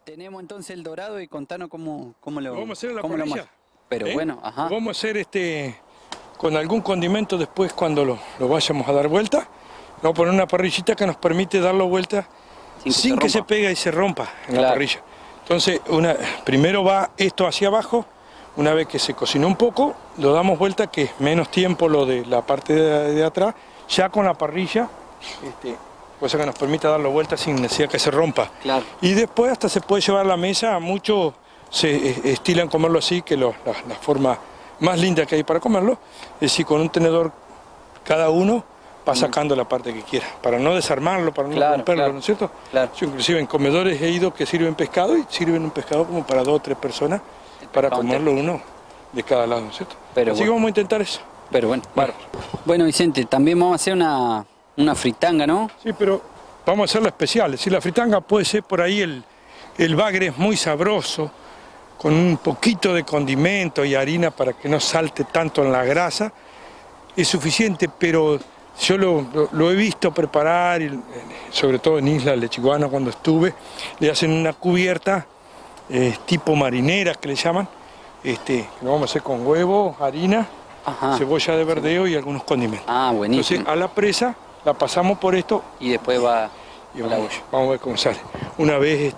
Tenemos entonces el dorado y contanos cómo lo Vamos a hacer en la cómo lo parrilla. más. Pero bueno, ajá. Vamos a hacer con algún condimento después cuando lo vayamos a dar vuelta. Vamos a poner una parrillita que nos permite darlo vuelta sin que se pegue y se rompa en la parrilla. Entonces, primero va esto hacia abajo. Una vez que se cocinó un poco, lo damos vuelta, que es menos tiempo lo de la parte de atrás, ya con la parrilla, cosa que nos permita darlo vuelta sin necesidad que se rompa. Claro. Y después hasta se puede llevar a la mesa, muchos se estilan comerlo así, que la forma más linda que hay para comerlo, es decir, con un tenedor cada uno va sacando la parte que quiera, para no desarmarlo, para no romperlo, ¿no es cierto? Claro. Yo inclusive en comedores he ido que sirven pescado y sirven un pescado como para 2 o 3 personas, para comerlo uno de cada lado, ¿no es cierto? Pero así que vamos a intentar eso. Pero bueno, bueno, Vicente, también vamos a hacer una fritanga, ¿no? Sí, pero vamos a hacerla especial. Si la fritanga puede ser por ahí, el bagre es muy sabroso, con un poquito de condimento y harina para que no salte tanto en la grasa, es suficiente, pero yo lo he visto preparar, sobre todo en Isla Lechiguana cuando estuve, le hacen una cubierta tipo marinera que le llaman, que lo vamos a hacer con huevo, harina, cebolla de verdeo y algunos condimentos. Ah, buenísimo. Entonces a la presa la pasamos por esto y después va y vamos a ver cómo sale. Una vez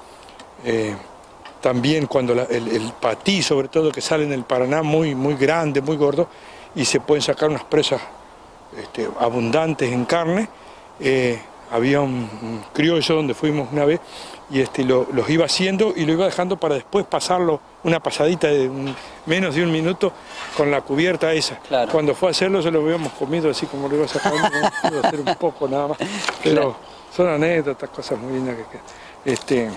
también cuando el patí, sobre todo, que sale en el Paraná muy grande, muy gordo, y se pueden sacar unas presas abundantes en carne. Había un criollo donde fuimos una vez y los iba haciendo y lo iba dejando para después pasarlo una pasadita de menos de un minuto con la cubierta esa. Claro. Cuando fue a hacerlo se lo habíamos comido así como lo iba sacando, iba a hacer un poco nada más. Pero son anécdotas, cosas muy lindas que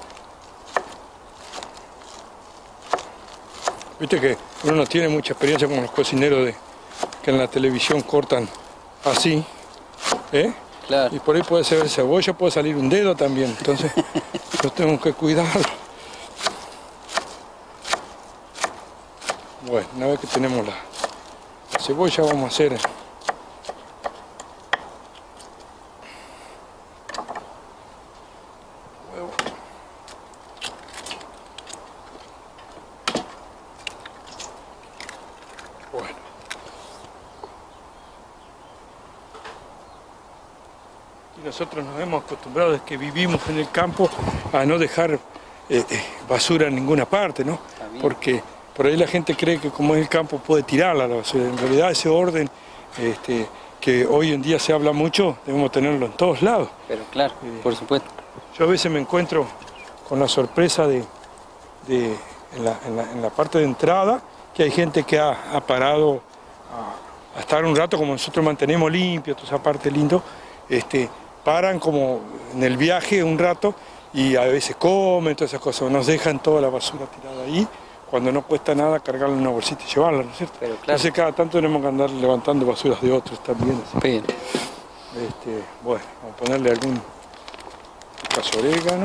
viste que uno no tiene mucha experiencia como los cocineros que en la televisión cortan así, Claro. Y por ahí puede ser cebolla, puede salir un dedo también, entonces los tenemos que cuidarlo. Bueno, una vez que tenemos la cebolla vamos a hacer huevo. Bueno. Y nosotros nos hemos acostumbrado desde que vivimos en el campo a no dejar basura en ninguna parte, ¿no? Porque por ahí la gente cree que como es el campo puede tirarla la basura. En realidad ese orden que hoy en día se habla mucho, debemos tenerlo en todos lados. Pero claro, por supuesto. Yo a veces me encuentro con la sorpresa en la parte de entrada, que hay gente que ha parado a estar un rato, como nosotros mantenemos limpio, toda esa parte lindo, paran como en el viaje un rato y a veces comen, todas esas cosas, nos dejan toda la basura tirada ahí, cuando no cuesta nada cargarla en una bolsita y llevarla, ¿no es cierto? Pero claro. Entonces cada tanto tenemos que andar levantando basuras de otros también. Así. Bien. Bueno, vamos a ponerle algún caso de orégano.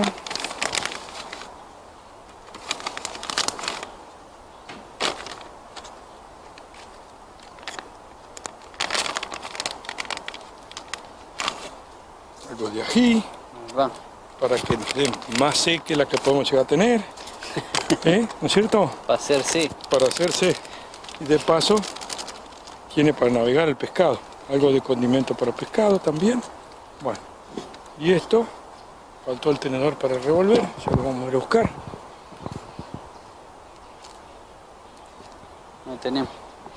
Algo de ají, para que nos dé más sed que la que podemos llegar a tener, ¿no es cierto? Para hacerse. Para hacerse. Y de paso, tiene para navegar el pescado. Algo de condimento para pescado también. Bueno, y esto, faltó el tenedor para revolver, ya lo vamos a ir a buscar. No tenemos.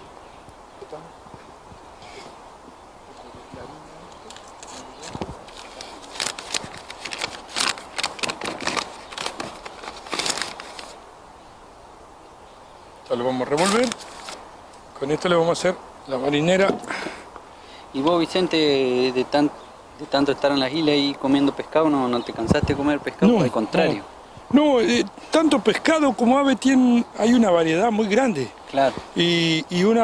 Lo vamos a revolver, con esto le vamos a hacer la marinera. ¿Y vos, Vicente, de tanto estar en las islas y comiendo pescado, no te cansaste de comer pescado? No, al contrario. No, tanto pescado como ave hay una variedad muy grande. Claro. Y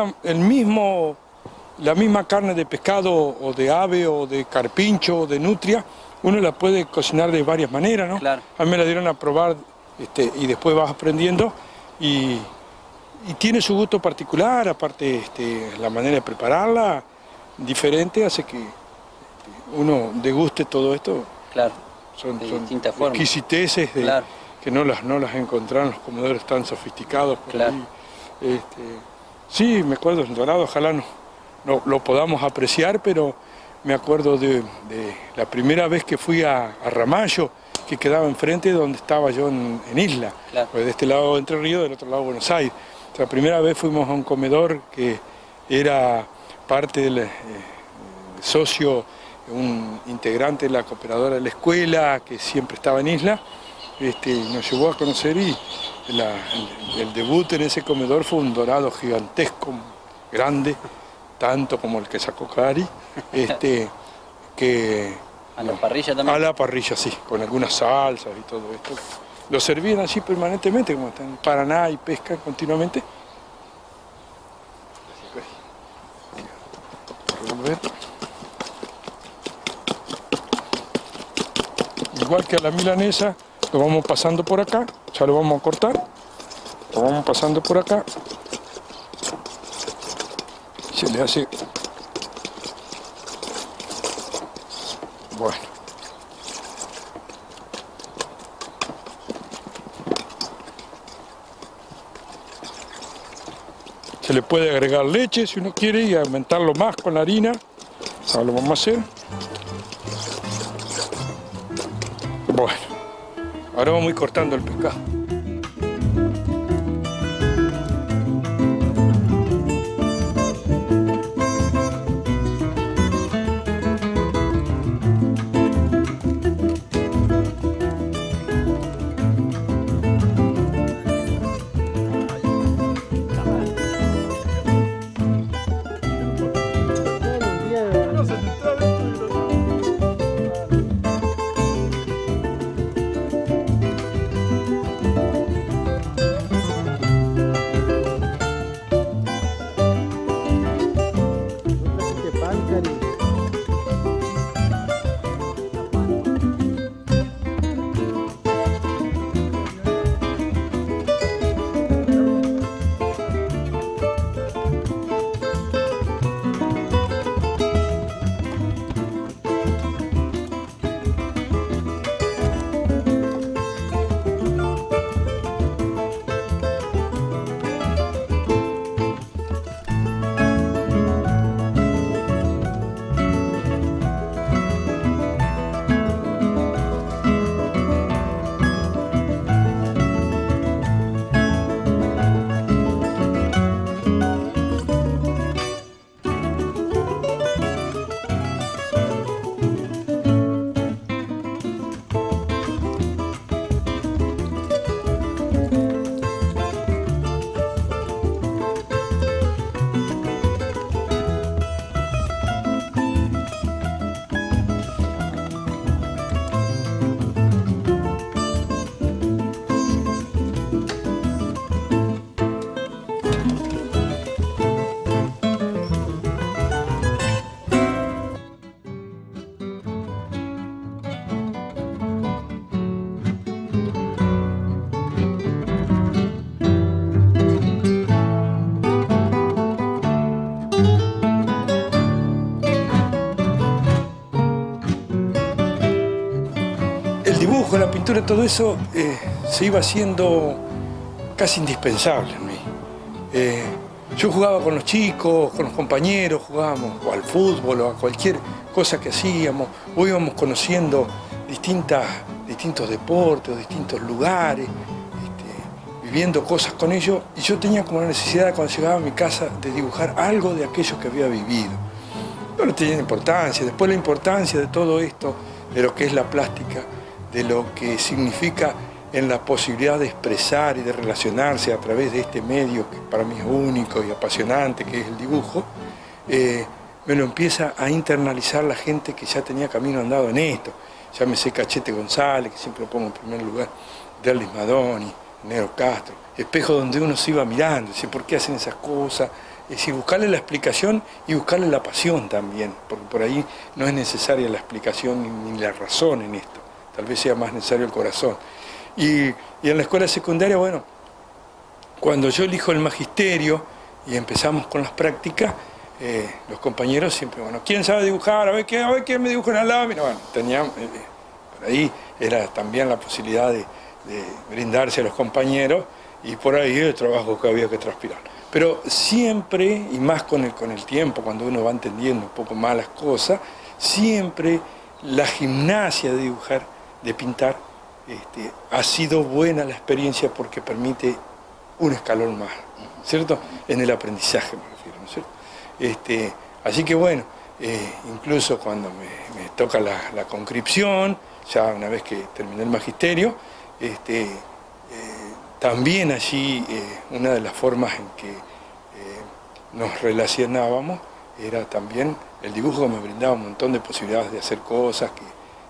la misma carne de pescado o de ave o de carpincho o de nutria, uno la puede cocinar de varias maneras, ¿no? Claro. A mí me la dieron a probar y después vas aprendiendo y tiene su gusto particular, aparte la manera de prepararla diferente hace que uno deguste todo esto. Claro. son distintas formas. Exquisiteces Claro. que no las encontrán los comedores tan sofisticados por Claro. ahí. Sí, me acuerdo del dorado, ojalá no lo podamos apreciar, pero me acuerdo de la primera vez que fui a Ramallo, que quedaba enfrente de donde estaba yo en Isla, Claro. pues de este lado Entre Ríos, del otro lado Buenos Aires. O sea, la primera vez fuimos a un comedor que era parte del socio, un integrante de la cooperadora de la escuela, que siempre estaba en Isla, nos llevó a conocer y el debut en ese comedor fue un dorado gigantesco, grande, tanto como el que sacó Cari, que... ¿A la parrilla también? A la parrilla, sí, con algunas salsas y todo esto. Lo servían así permanentemente, como están en Paraná y pescan continuamente. Igual que a la milanesa, lo vamos pasando por acá, ya lo vamos a cortar. Lo vamos pasando por acá. Se le hace... Bueno. Se le puede agregar leche si uno quiere y aumentarlo más con la harina. Ahora lo vamos a hacer. Bueno, ahora vamos a ir cortando el pescado. Con la pintura, todo eso se iba haciendo casi indispensable en mí. Yo jugaba con los chicos, con los compañeros, jugábamos o al fútbol o a cualquier cosa que hacíamos, o íbamos conociendo distintos deportes o distintos lugares, viviendo cosas con ellos, y yo tenía como la necesidad cuando llegaba a mi casa de dibujar algo de aquello que había vivido. No tenía importancia, después la importancia de todo esto, de lo que es la plástica, de lo que significa en la posibilidad de expresar y de relacionarse a través de este medio que para mí es único y apasionante, que es el dibujo, me lo empieza a internalizar la gente que ya tenía camino andado en esto. Llámese Cachete González, que siempre lo pongo en primer lugar, Derlis Madoni, Nero Castro, espejo donde uno se iba mirando, decir, ¿por qué hacen esas cosas? Es decir, buscarle la explicación y buscarle la pasión también, porque por ahí no es necesaria la explicación ni la razón en esto. Tal vez sea más necesario el corazón. Y en la escuela secundaria, bueno, cuando yo elijo el magisterio y empezamos con las prácticas, los compañeros siempre, bueno, ¿quién sabe dibujar? A ver quién me dibuja una lámina. Bueno, Por ahí era también la posibilidad de brindarse a los compañeros y por ahí el trabajo que había que transpirar. Pero siempre, y más con el tiempo, cuando uno va entendiendo un poco más las cosas, siempre la gimnasia de dibujar, de pintar, ha sido buena la experiencia porque permite un escalón más, ¿cierto? En el aprendizaje me refiero, ¿no es cierto? Así que bueno, incluso cuando me toca la conscripción, ya una vez que terminé el magisterio, también allí una de las formas en que nos relacionábamos era también el dibujo, que me brindaba un montón de posibilidades de hacer cosas que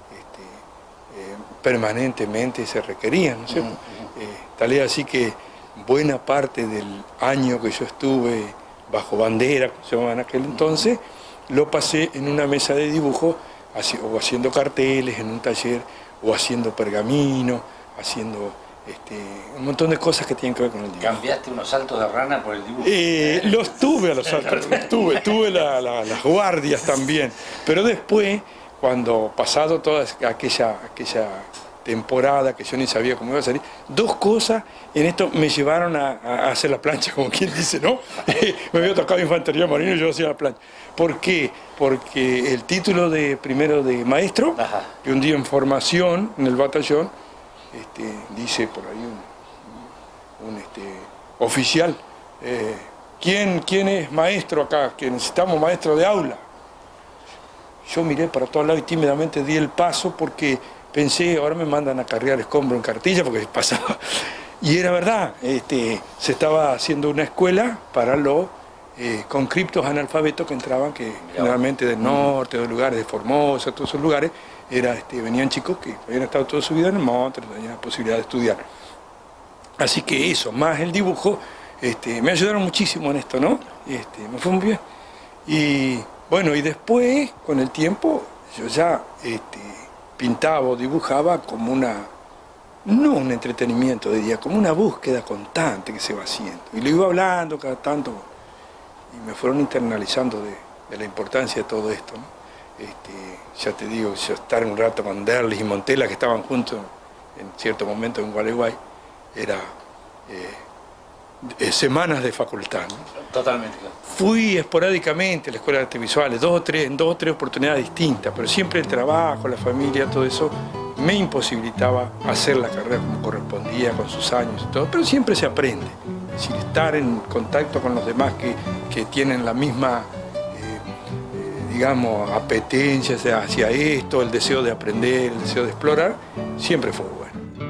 permanentemente se requerían, ¿no es cierto? Tal es así que buena parte del año que yo estuve bajo bandera, como se llamaba en aquel entonces, lo pasé en una mesa de dibujo, o haciendo carteles en un taller, o haciendo pergamino, haciendo un montón de cosas que tienen que ver con el dibujo. ¿Cambiaste unos saltos de rana por el dibujo? Los tuve a los saltos, tuve las guardias también, pero después, cuando pasado toda aquella temporada que yo ni sabía cómo iba a salir, dos cosas en esto me llevaron a hacer la plancha, como quien dice, ¿no? Me había tocado infantería marina y yo hacía la plancha. ¿Por qué? Porque el título primero de maestro, que un día en formación en el batallón, dice por ahí un oficial, ¿quién es maestro acá? Que necesitamos maestro de aula. Yo miré para todos lados y tímidamente di el paso porque pensé, ahora me mandan a cargar escombro en cartilla, porque pasaba. Y era verdad, se estaba haciendo una escuela para los conscriptos analfabetos que entraban, que generalmente del norte, de lugares de Formosa, todos esos lugares, venían chicos que habían estado toda su vida en el monte, tenían la posibilidad de estudiar. Así que eso, más el dibujo, me ayudaron muchísimo en esto, ¿no? Me fue muy bien. Y bueno, y después, con el tiempo, yo ya pintaba o dibujaba como no un entretenimiento, diría, como una búsqueda constante que se va haciendo. Y lo iba hablando cada tanto, y me fueron internalizando de la importancia de todo esto, ¿no? Ya te digo, yo estar un rato con Derlis y Montela, que estaban juntos en cierto momento en Gualeguay, era semanas de facultad, ¿no? Totalmente, claro. Fui esporádicamente a la Escuela de Artes Visuales, en dos o tres oportunidades distintas, pero siempre el trabajo, la familia, todo eso, me imposibilitaba hacer la carrera como correspondía, con sus años y todo, pero siempre se aprende. Es decir, estar en contacto con los demás que tienen la misma digamos, apetencia hacia esto, el deseo de aprender, el deseo de explorar, siempre fue bueno.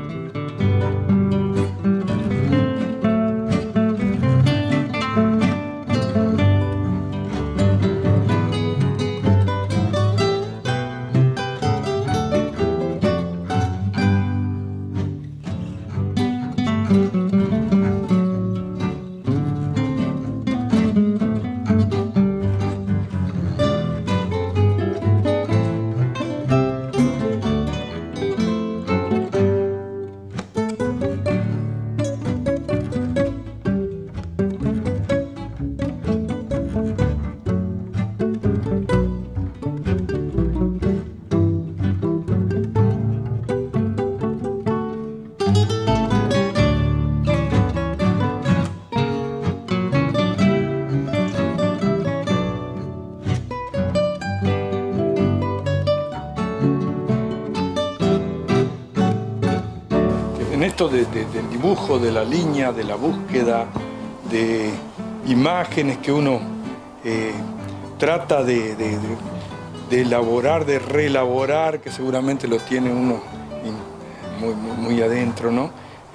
En esto del dibujo, de la línea, de la búsqueda, de imágenes que uno trata de elaborar, de reelaborar, que seguramente lo tiene uno muy adentro, ¿no?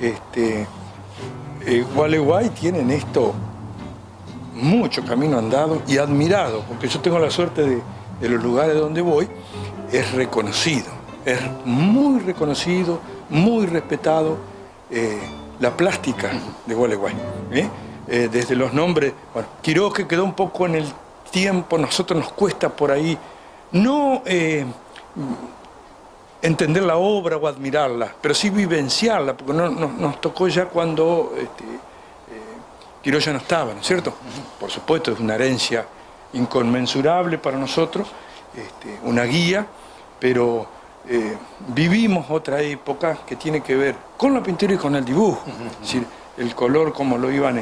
Gualeguay tiene en esto mucho camino andado y admirado, porque yo tengo la suerte de los lugares donde voy, es reconocido, es muy reconocido, muy respetado la plástica de Gualeguay. Desde los nombres, bueno, Quiroga quedó un poco en el tiempo, nosotros nos cuesta por ahí no entender la obra o admirarla, pero sí vivenciarla, porque nos tocó ya cuando Quiroga ya no estaba, ¿no es cierto? Por supuesto, es una herencia inconmensurable para nosotros, una guía, pero vivimos otra época que tiene que ver con la pintura y con el dibujo. Es decir, el color, cómo lo iban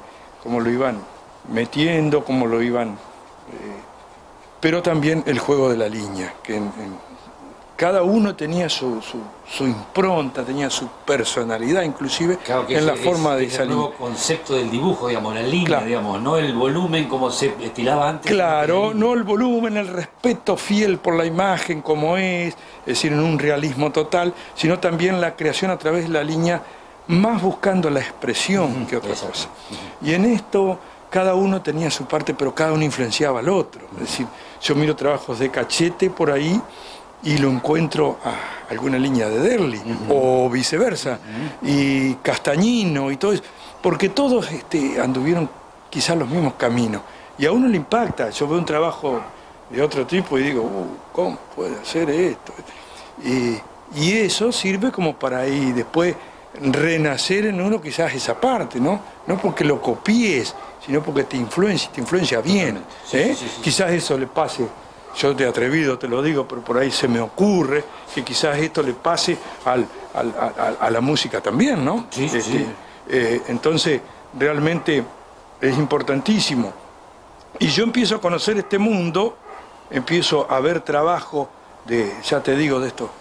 metiendo, cómo lo iban... pero también el juego de la línea, que cada uno tenía su impronta, tenía su personalidad, inclusive claro que en la forma de salir. El nuevo concepto del dibujo, digamos, la línea, claro, digamos, no el volumen como se estilaba antes. Claro, no el volumen, el respeto fiel por la imagen como es decir, en un realismo total, sino también la creación a través de la línea, más buscando la expresión que otra cosa. Y en esto cada uno tenía su parte, pero cada uno influenciaba al otro. Es decir, yo miro trabajos de Cachete por ahí, y lo encuentro a alguna línea de Derli, o viceversa, y Castañino y todo eso, porque todos anduvieron quizás los mismos caminos, y a uno le impacta. Yo veo un trabajo de otro tipo y digo, ¿cómo puede hacer esto? Y eso sirve como para ahí después renacer en uno quizás esa parte, ¿no? No porque lo copies, sino porque te influencia bien. Sí. Quizás eso le pase. Yo de atrevido te lo digo, pero por ahí se me ocurre que quizás esto le pase a la música también, ¿no? Sí. Entonces, realmente es importantísimo. Y yo empiezo a conocer este mundo, empiezo a ver trabajo de, ya te digo, de estos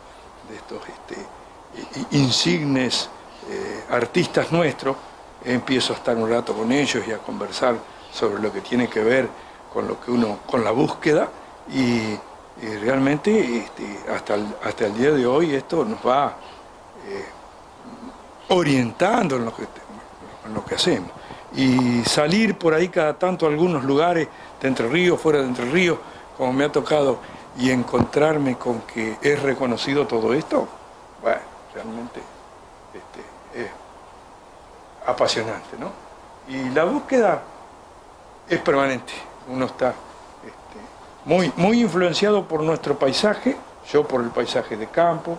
insignes artistas nuestros. Empiezo a estar un rato con ellos y a conversar sobre lo que tiene que ver con lo que con la búsqueda, y realmente hasta el día de hoy esto nos va orientando en lo que hacemos. Y salir por ahí cada tanto a algunos lugares de Entre Ríos, fuera de Entre Ríos, como me ha tocado, y encontrarme con que es reconocido todo esto, bueno, realmente es apasionante, ¿no? Y la búsqueda es permanente. Uno está muy influenciado por nuestro paisaje, yo por el paisaje de campo,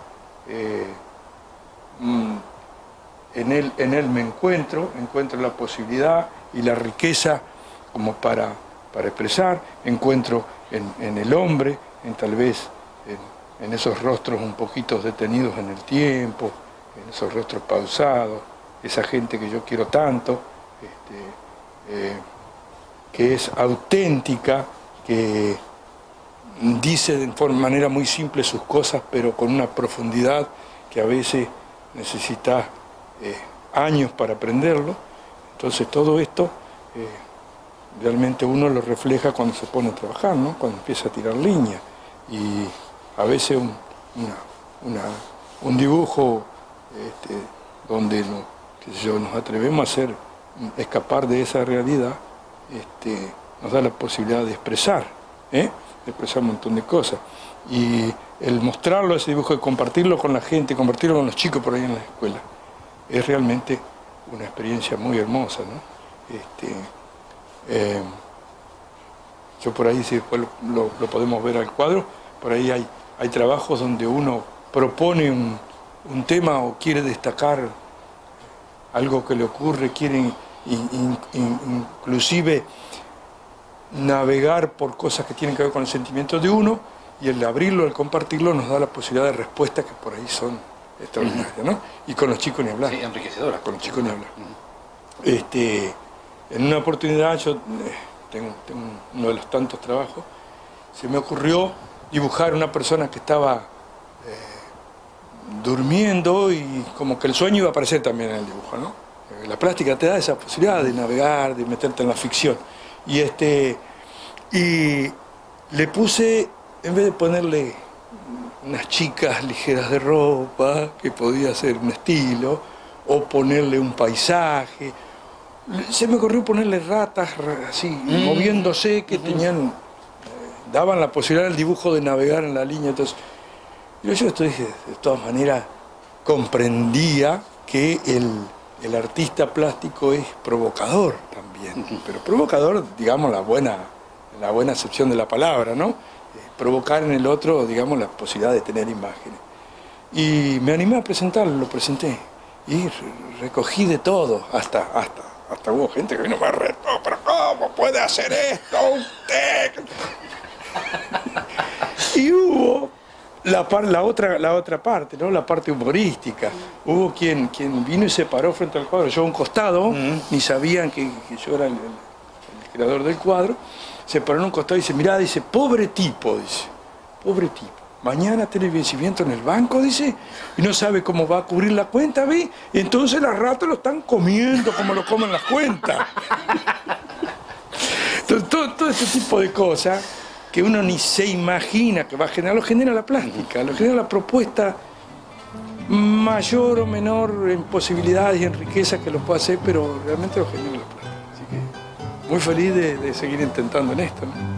en él me encuentro la posibilidad y la riqueza como para expresar, encuentro en el hombre, tal vez en esos rostros un poquito detenidos en el tiempo, en esos rostros pausados, esa gente que yo quiero tanto, que es auténtica, que dice de manera muy simple sus cosas, pero con una profundidad que a veces necesita años para aprenderlo. Entonces todo esto realmente uno lo refleja cuando se pone a trabajar, ¿no? Cuando empieza a tirar línea. Y a veces un dibujo donde nos atrevemos a escapar de esa realidad, nos da la posibilidad de expresar un montón de cosas. Y el mostrarlo, ese dibujo, y compartirlo con la gente, compartirlo con los chicos por ahí en la escuela, es realmente una experiencia muy hermosa, ¿no? Yo por ahí, si después lo podemos ver al cuadro, por ahí hay trabajos donde uno propone un tema o quiere destacar algo que le ocurre, quiere inclusive navegar por cosas que tienen que ver con el sentimiento de uno, y el abrirlo, el compartirlo, nos da la posibilidad de respuestas que por ahí son extraordinarias, ¿no? Y con los chicos ni hablar. Sí, enriquecedoras. Con los chicos ni hablar. En una oportunidad, yo tengo uno de los tantos trabajos, se me ocurrió dibujar una persona que estaba durmiendo, y como que el sueño iba a aparecer también en el dibujo, ¿no? La plástica te da esa posibilidad de navegar, de meterte en la ficción. Y le puse, en vez de ponerle unas chicas ligeras de ropa, que podía ser un estilo, o ponerle un paisaje, se me ocurrió ponerle ratas así, moviéndose, que daban la posibilidad al dibujo de navegar en la línea. Entonces, yo esto dije, de todas maneras, comprendía que el artista plástico es provocador también, pero provocador, digamos, la buena acepción de la palabra, ¿no? Provocar en el otro, digamos, la posibilidad de tener imágenes. Y me animé a presentarlo, lo presenté, y recogí de todo, hasta hubo gente que vino más reto, pero ¿cómo puede hacer esto usted? Y hubo la otra parte, ¿no? La parte humorística. Hubo quien vino y se paró frente al cuadro, yo a un costado, ni sabían que yo era el creador del cuadro, se paró en un costado y dice, mirá, dice, pobre tipo, mañana tiene vencimiento en el banco, dice, y no sabe cómo va a cubrir la cuenta, ¿ve? Y entonces las ratas lo están comiendo como lo comen las cuentas. Entonces, todo este tipo de cosas que uno ni se imagina que va a generar, lo genera la plástica, lo genera la propuesta mayor o menor en posibilidades y en riqueza que lo puede hacer, pero realmente lo genera la plástica. Así que muy feliz de seguir intentando en esto, ¿no?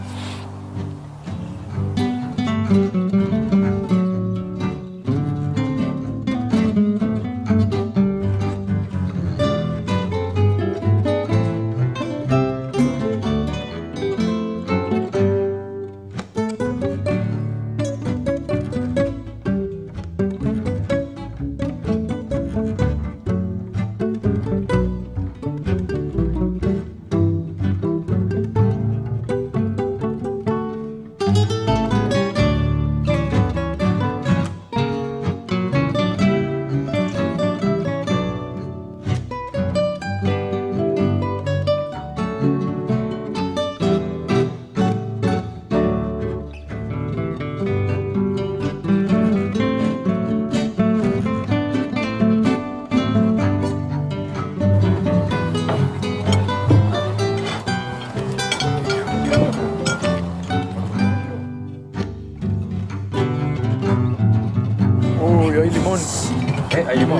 Hay limón. Hay limón.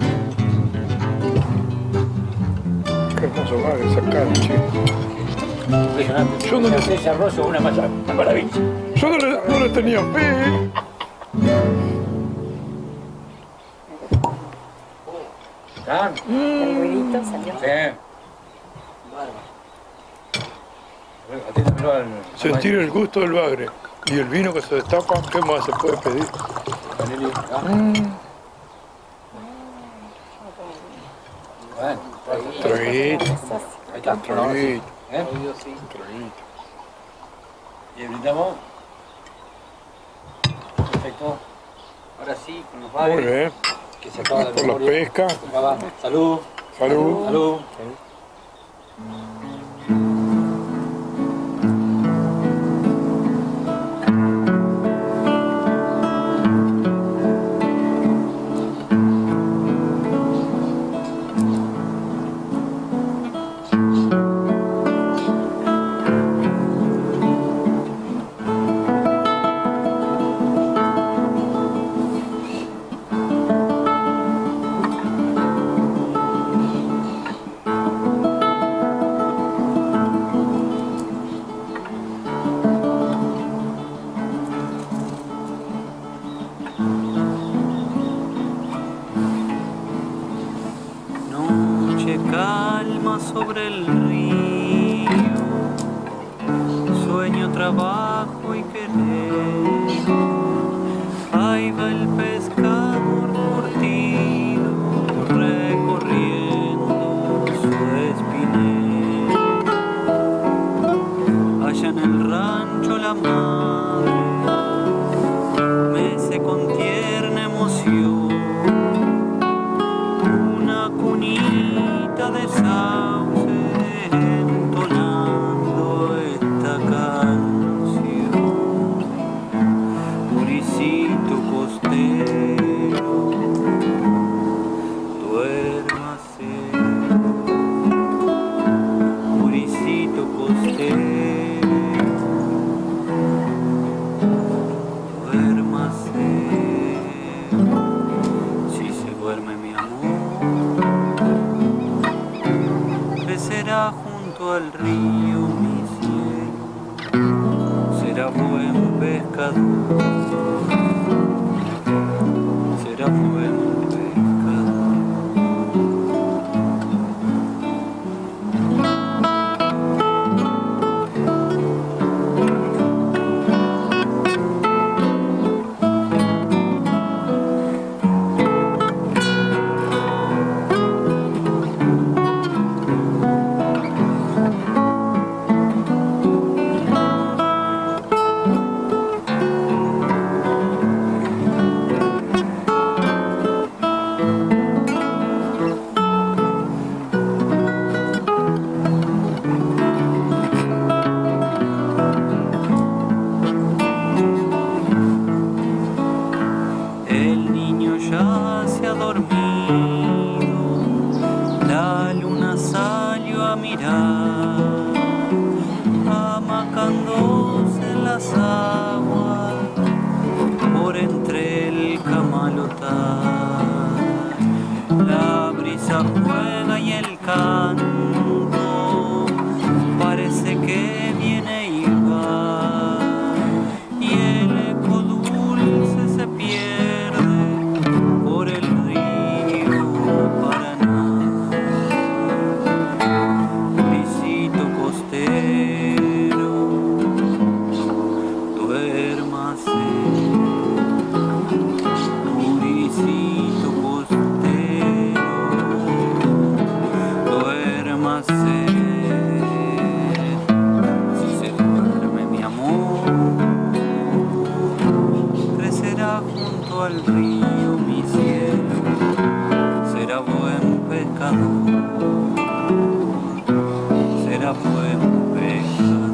Qué hermoso bagre sacar, chico. Impresionante. Yo no le- Ese arroz es una maravilla. Yo no le tenía fe. ¿Están? El ruidito salió. Sí. Atiéndemelo al... Sentir el gusto del bagre. Y el vino que se destapa, ¿qué más se puede pedir? Bueno, Traguito, ahí está. traguito, ¿Eh? traguito. ¿Y brindamos? Perfecto. Ahora sí, con los Muy bagres. bien. Que se acaba la Por la memoria. pesca. Se acaba. Salud. Salud. Salud. Noche calma sobre el río, sueño, trabajo y querer. Ahí va el pescador curtido, recorriendo su espinel. Allá en el rancho la madre mece con tierna emoción una cunita de sauce entonando esta canción. Muricito costero, duérmase. Muricito costero, duérmase. Si se duerme mi amor, crecerá junto al río mi cielo, será buen pescador, será buen pescador. cortar. La brisa juega y el canto parece que viene y va, y el eco dulce se pierde por el río Paraná. Brisito costero, duérmase. Brisito costero, duérmase. Si se duerme mi amor, crecerá junto al río mi cielo, será buen pescador, será buen pescador.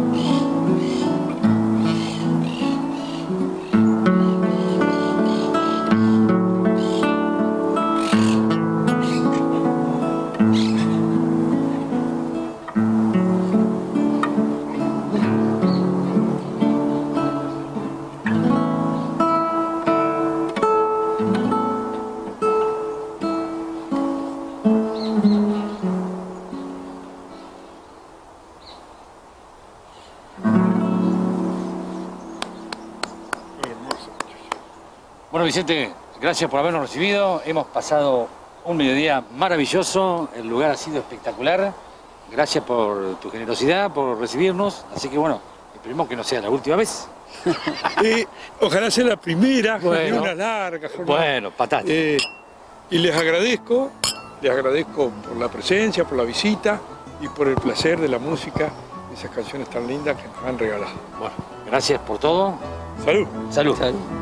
Bueno, Vicente, gracias por habernos recibido. Hemos pasado un mediodía maravilloso, el lugar ha sido espectacular. Gracias por tu generosidad, por recibirnos. Así que bueno, esperemos que no sea la última vez. Ojalá sea la primera, Bueno. de una larga jornada. Bueno, patata. Y les agradezco por la presencia, por la visita y por el placer de la música, de esas canciones tan lindas que nos han regalado. Bueno, gracias por todo. Salud. Salud. Salud.